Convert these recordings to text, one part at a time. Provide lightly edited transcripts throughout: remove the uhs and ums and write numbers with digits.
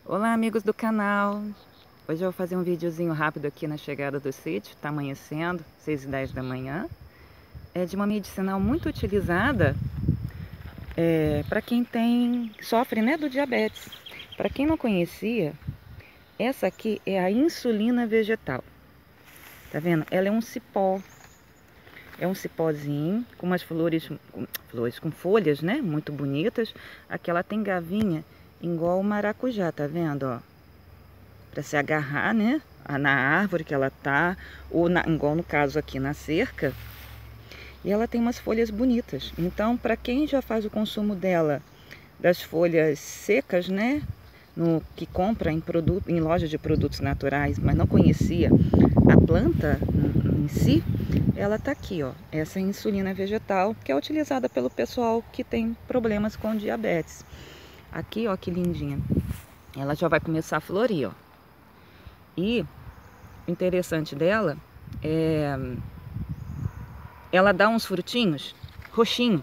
Olá, amigos do canal. Hoje eu vou fazer um videozinho rápido aqui na chegada do sítio. Tá amanhecendo, 6h10 da manhã. É de uma medicinal muito utilizada para quem sofre, né, do diabetes. Para quem não conhecia, essa aqui é a insulina vegetal. Tá vendo? Ela é um cipó. É um cipózinho com umas flores com folhas, né, muito bonitas. Aqui ela tem gavinha igual o maracujá, tá vendo, ó? Para se agarrar, né, na árvore que ela tá, ou igual no caso aqui na cerca. E ela tem umas folhas bonitas. Então, para quem já faz o consumo dela das folhas secas, né, que compra em lojas de produtos naturais, mas não conhecia a planta em si, ela tá aqui, ó. Essa é a insulina vegetal, que é utilizada pelo pessoal que tem problemas com diabetes. Aqui, ó, que lindinha. Ela já vai começar a florir, ó. E o interessante dela é ela dá uns frutinhos roxinho.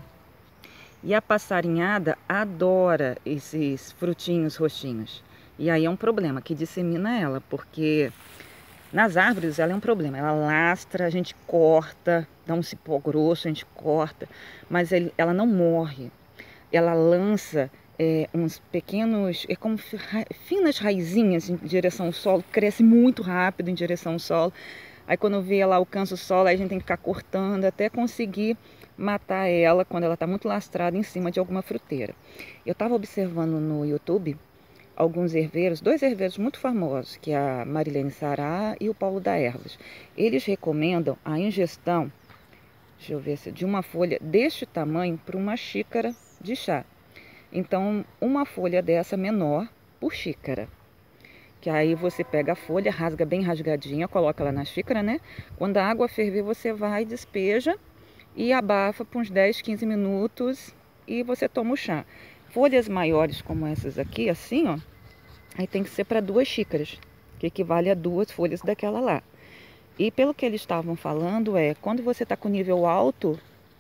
E a passarinhada adora esses frutinhos roxinhos. E aí é um problema que dissemina ela, porque nas árvores ela é um problema. Ela lastra, a gente corta, dá um cipó grosso, a gente corta, mas ela não morre. Ela lança uns pequenos, como finas raizinhas em direção ao solo, cresce muito rápido em direção ao solo. Aí quando vê ela alcança o solo, aí a gente tem que ficar cortando até conseguir matar ela quando ela está muito lastrada em cima de alguma fruteira. Eu estava observando no YouTube alguns herveiros, dois herveiros muito famosos, que é a Marilene Sará e o Paulo da Ervas. Eles recomendam a ingestão, deixa eu ver se de uma folha deste tamanho para uma xícara de chá. Então, uma folha dessa menor por xícara. Que aí você pega a folha, rasga bem rasgadinha, coloca ela na xícara, né? Quando a água ferver, você vai, despeja e abafa por uns 10, 15 minutos e você toma o chá. Folhas maiores como essas aqui, assim, ó, aí tem que ser para 2 xícaras, que equivale a 2 folhas daquela lá. E pelo que eles estavam falando quando você está com nível alto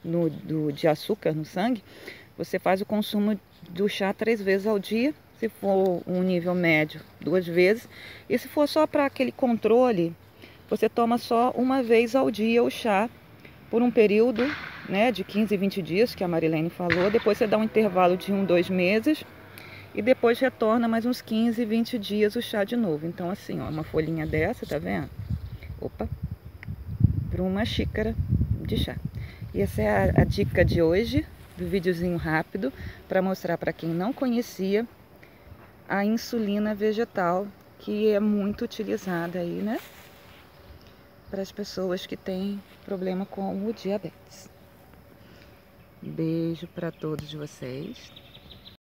de açúcar no sangue, você faz o consumo do chá 3 vezes ao dia. Se for um nível médio, 2 vezes. E se for só para aquele controle, você toma só uma vez ao dia o chá por um período, né, de 15, 20 dias, que a Marilene falou. Depois você dá um intervalo de 1, 2 meses e depois retorna mais uns 15, 20 dias o chá de novo. Então assim, ó, uma folhinha dessa, tá vendo? Opa, para uma xícara de chá. E essa é a dica de hoje, do videozinho rápido, para mostrar para quem não conhecia a insulina vegetal, que é muito utilizada aí, né, para as pessoas que têm problema com o diabetes. Beijo para todos vocês.